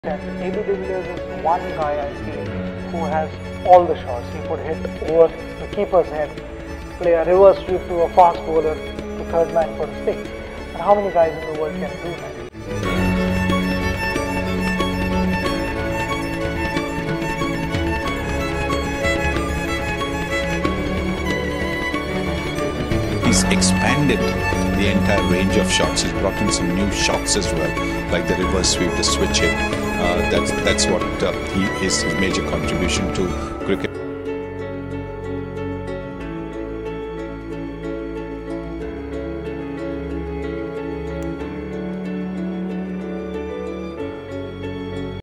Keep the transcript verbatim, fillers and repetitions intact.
A B de Villiers is one guy I feel who has all the shots. He could hit over the keeper's head, play a reverse sweep to a fast bowler to third man for a six. And how many guys in the world can do that? He's expanded the entire range of shots. He's brought in some new shots as well, like the reverse sweep, the switch hit. Uh, that's that's what uh, he, his major contribution to cricket.